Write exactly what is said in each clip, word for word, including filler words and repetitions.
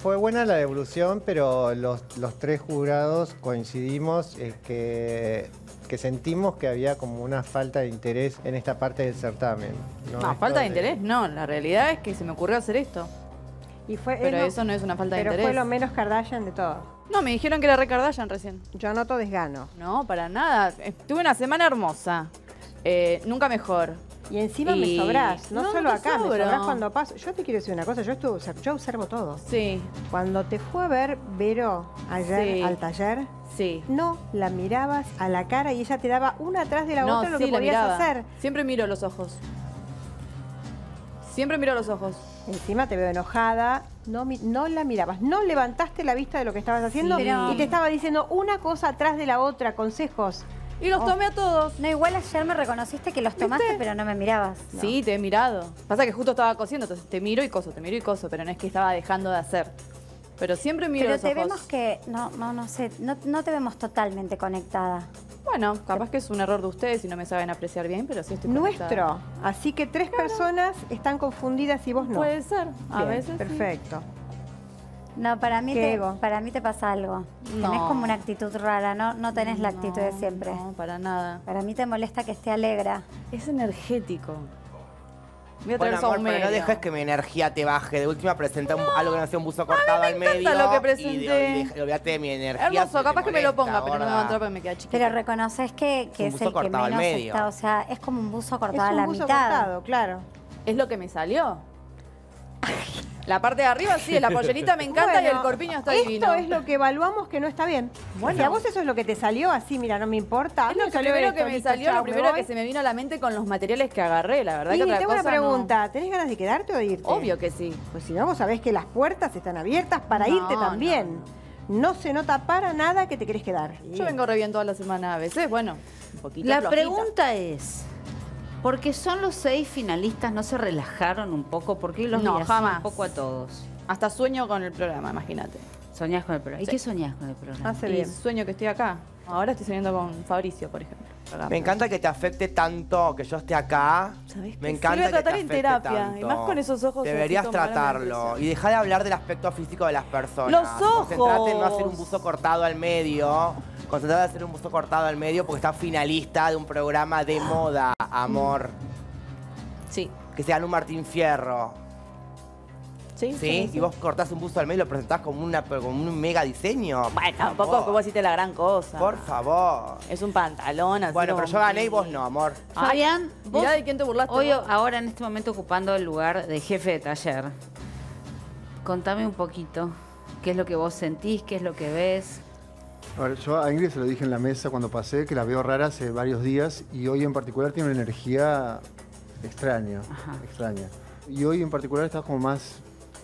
fue buena la devolución, pero los, los tres jurados coincidimos eh, que, que sentimos que había como una falta de interés en esta parte del certamen. No, Esto falta de de- interés, no. La realidad es que se me ocurrió hacer esto. Y fue, Pero es lo- eso no es una falta de pero interés. fue lo menos Kardashian de todo. No, me dijeron que era re Kardashian recién. Yo noto desgano. No, para nada. Tuve una semana hermosa. Eh, nunca mejor. Y encima Y- me sobrás, no, No, solo te acá, me sobro. sobrás cuando paso. Yo te quiero decir una cosa, yo, estuve, yo observo todo. Sí, Cuando te fue a ver Vero ayer Sí. al taller, sí. no la mirabas a la cara y ella te daba una atrás de la No, otra lo sí, que la podías miraba. hacer. Siempre miro los ojos. Siempre miro los ojos. Encima te veo enojada, no, mi- no la mirabas, no levantaste la vista de lo que estabas haciendo Sí, pero- y te estaba diciendo una cosa atrás de la otra, consejos. Y los Oh. tomé a todos. No, igual ayer me reconociste que los tomaste, pero no me mirabas. Sí, te he mirado. Pasa que justo estaba cosiendo, entonces te miro y coso, te miro y coso, pero no es que estaba dejando de hacer. Pero siempre miro Pero los te ojos. vemos que, no, no, no sé, no, no te vemos totalmente conectada. Bueno, capaz que es un error de ustedes y no me saben apreciar bien, pero sí estoy conectada. Nuestro. Así que tres personas están confundidas y vos no. Puede ser, a Bien, veces sí. perfecto. No, para mí, ¿Qué te, ego? para mí te pasa algo. No. Tenés como una actitud rara, no, no tenés la actitud de No, siempre. No, para nada. Para mí te molesta que esté alegre. Es energético. Voy a traer Bueno, amor, pero no saumerio. dejes que mi energía te baje. De última presenta un- algo que no sea un buzo cortado al medio. encanta lo que Y presenté. de- y de- olvídate de mi energía. Hermoso, si te capaz que me lo molesta, ponga, pero no me va a gorda. entrar porque me queda chiquito. Pero reconoces que, que Es es, un buzo el que cortado al menos medio. está. O sea, es como un buzo Es cortado a la un buzo mitad. cortado, claro. ¿Es lo que me salió? La parte de arriba sí, la pollerita me encanta y Bueno, el corpiño está esto divino. es lo que evaluamos que no está bien. Bueno. Si a vos eso es lo que te salió, así, mira, no me importa. Es lo me que salió primero esto, que me listo, salió, chao, lo me primero voy. que se me vino a la mente con los materiales que agarré, la verdad Y que otra tengo una cosa pregunta, ¿tenés ganas de quedarte o de irte? no. Obvio que sí. Pues si no, vos sabés que las puertas están abiertas para No, irte también. No. se nota para nada que te querés quedar. Yo vengo re bien toda la semana a veces, bueno, un poquito La flojita. pregunta es, ¿porque son los seis finalistas, no se relajaron un poco? Porque hoy los No, vi así jamás. un poco a todos. Hasta sueño con el programa, imagínate. Soñás con el programa. ¿Y Sí. qué soñás con el programa? Hace Y bien. sueño que estoy acá. Ahora estoy saliendo con Fabricio, por ejemplo. Acá. Me encanta que te afecte tanto que yo esté acá. ¿Sabés Me qué? encanta Se lo voy a que te tratar en afecte terapia, tanto. y más con esos ojos Deberías así como ahora me tratarlo. impresiona. Y dejar de hablar del aspecto físico de las personas. ¡Los ojos! Concentrate en no hacer un buzo cortado al medio. Concentrate en hacer un buzo cortado al medio porque estás finalista de un programa de moda, amor. Sí. Que se gana un Martín Fierro. ¿Sí? ¿Sí? Y vos cortás un buzo al medio y lo presentás como, una, como un mega diseño. Bueno, Por tampoco favor. que vos hiciste la gran cosa. Por favor. Es un pantalón así. Bueno, pero como yo gané y muy- vos no, amor. Ay, Fabián, vos mirá de quién te burlaste hoy, vos. ahora en este momento ocupando el lugar de jefe de taller, contame un poquito qué es lo que vos sentís, qué es lo que ves. A ver, yo a Ingrid se lo dije en la mesa cuando pasé, que la veo rara hace varios días y hoy en particular tiene una energía extraña, Ajá. extraña. Y hoy en particular está como más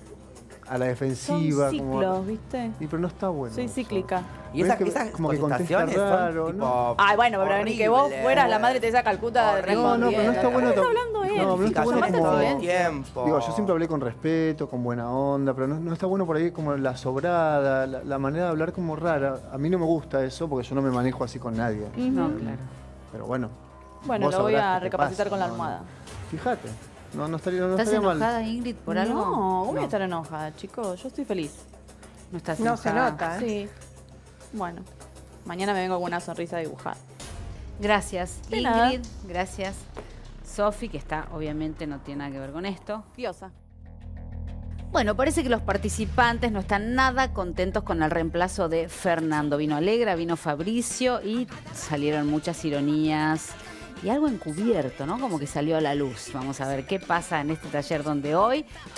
a la defensiva. Son como- ciclos, ¿viste? Y pero no está bueno. Soy eso. cíclica. Y ¿Ves esas, que esas como que contesta contestaciones raro, son ¿no? tipo Ay, bueno, pero ni que vos horribles. fueras la madre Teresa de Calcuta Horrible. respondiendo. No, no, pero no está bueno. ¿Qué to- está hablando él? No, pero no está bueno Llamaste como- al todo el silencio. tiempo. Digo, yo siempre hablé con respeto, con buena onda, pero no, no está bueno por ahí como la sobrada, la, la manera de hablar como rara. A mí no me gusta eso porque yo no me manejo así con nadie. No, claro. Pero bueno. Bueno, vos lo voy sabrás a qué te recapacitar pasa, con la no, no. almohada. Fíjate, no, no estaría, no ¿Estás estaría enojada, mal. Ingrid, por algo? No, voy No. a estar enojada, chicos. Yo estoy feliz. No estás No se enojada. nota, ¿eh? Sí. Bueno, mañana me vengo con una sonrisa dibujada. Gracias, De Ingrid. nada. Gracias, Sofi, que está, obviamente, no tiene nada que ver con esto. Diosa. Bueno, parece que los participantes no están nada contentos con el reemplazo de Fernando. Vino Alegra, vino Fabricio y salieron muchas ironías y algo encubierto, ¿no? Como que salió a la luz. Vamos a ver qué pasa en este taller donde hoy